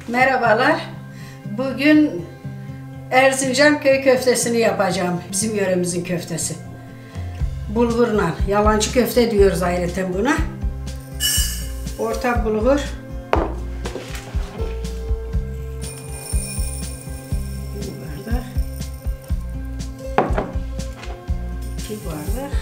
Merhabalar. Bugün Erzincan köy köftesini yapacağım. Bizim yöremizin köftesi. Bulgurla. Yalancı köfte diyoruz ayrıca buna. Orta bulgur. Bir bardak. 2 bardak.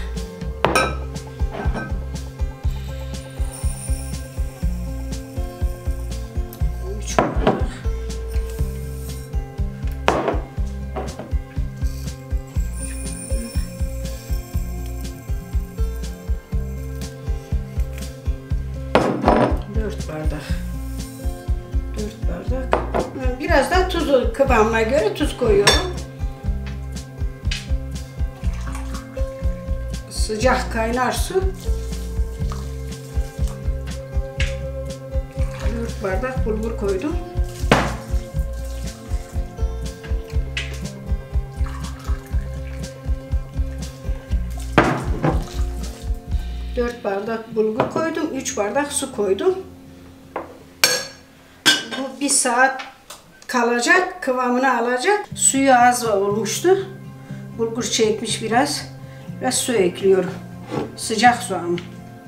Bardak. 4 bardak. Biraz da tuzu kıvamına göre tuz koyuyorum. Sıcak kaynar su. 4 bardak bulgur koydum. Dört bardak bulgur koydum, 3 bardak su koydum. Bu 1 saat kalacak, kıvamını alacak. Suyu az olmuştu. Bulgur çekmiş biraz. Biraz su ekliyorum. Sıcak su ama.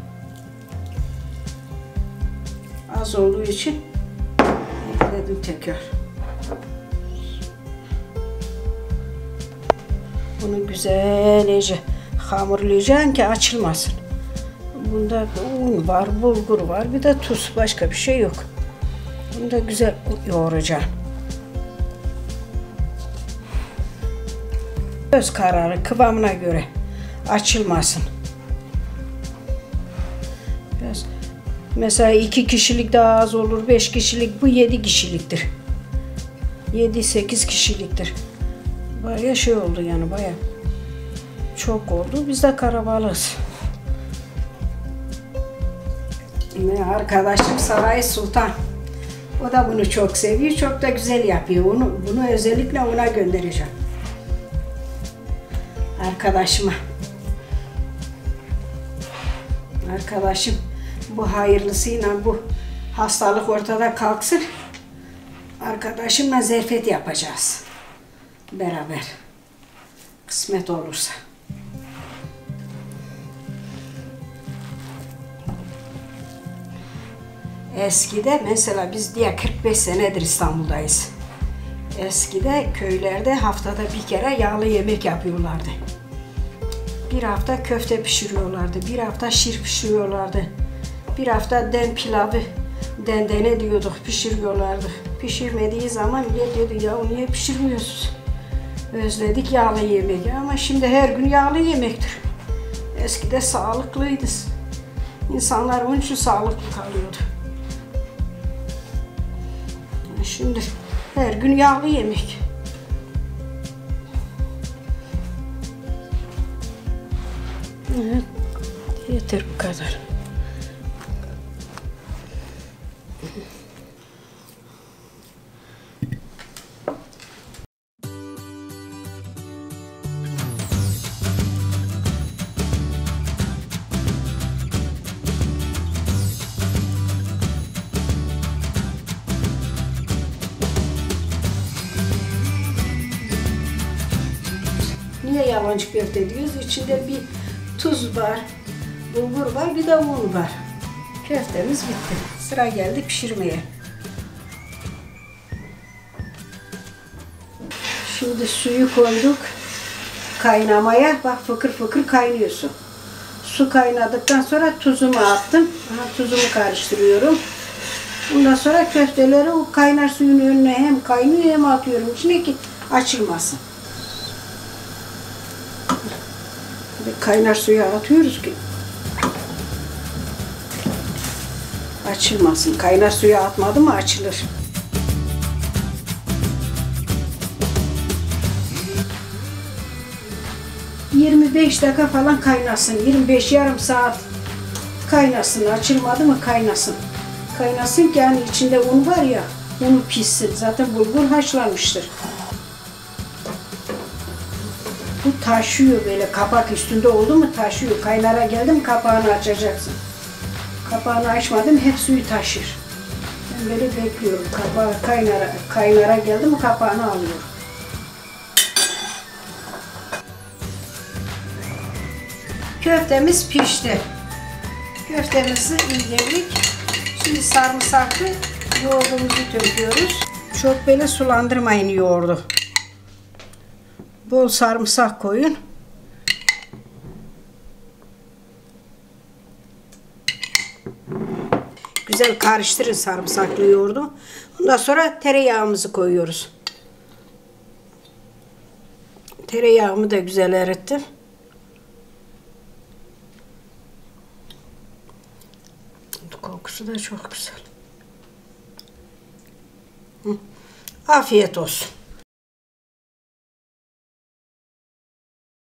Az olduğu için ekledim tekrar. Bunu güzelce hamurlayacaksın ki açılmasın. Bunda un var, bulgur var, bir de tuz. Başka bir şey yok. Bunu da güzel yoğuracağım. Göz kararı, kıvamına göre açılmasın. Biraz, mesela 2 kişilik daha az olur, 5 kişilik, bu 7 kişiliktir. 7-8 kişiliktir. Bayağı şey oldu yani, bayağı çok oldu. Biz de karabalığız. Arkadaşım Saray Sultan. O da bunu çok seviyor, çok da güzel yapıyor. Bunu özellikle ona göndereceğim. Arkadaşım bu hayırlısıyla bu hastalık ortada kalksın. Arkadaşımla zerfet yapacağız. Beraber. Kısmet olursa. Eskide mesela biz diye 45 senedir İstanbul'dayız. Eskide köylerde haftada bir kere yağlı yemek yapıyorlardı. Bir hafta köfte pişiriyorlardı, bir hafta şir pişiriyorlardı. Bir hafta den pilavı, dendene diyorduk, pişiriyorlardı. Pişirmediği zaman diyordu ya niye pişirmiyorsunuz? Özledik yağlı yemeği ama şimdi her gün yağlı yemektir. Eskide sağlıklıydı. İnsanlar onun için sağlıklı kalıyordu. Şimdi her gün yağlı yemek. Evet, yeter bu kadar. Niye yalancı köfte diyoruz? İçinde bir tuz var, bulgur var, bir de un var. Köftemiz bitti. Sıra geldi pişirmeye. Şimdi suyu koyduk kaynamaya. Bak fıkır fıkır kaynıyor su. Su kaynadıktan sonra tuzumu attım. Tuzumu karıştırıyorum. Ondan sonra köfteleri o kaynar suyun önüne hem kaynıyor hem atıyorum içine ki açılmasın. Kaynar suya atıyoruz ki açılmasın. Kaynar suya atmadı mı açılır. ...25 dakika falan kaynasın. 25 yarım saat kaynasın. Açılmadı mı kaynasın. Kaynasın ki yani içinde un var ya, unu pişsin. Zaten bulgur haşlanmıştır. Bu taşıyor böyle, kapak üstünde oldu mu taşıyor. Kaynara geldi mi kapağını açacaksın. Kapağını açmadım hep suyu taşır. Pişmeli bekliyorum. Kapağı kaynara geldi mi kapağını alıyorum. Köftemiz pişti. Köftemizi indirdik. Şimdi sarımsaklı yoğurdumuzu döküyoruz. Çok böyle sulandırmayın yoğurdu. Bol sarımsak koyun. Güzel karıştırın sarımsaklı yoğurdu. Ondan sonra tereyağımızı koyuyoruz. Tereyağımı da güzel erittim. Kokusu da çok güzel. Afiyet olsun.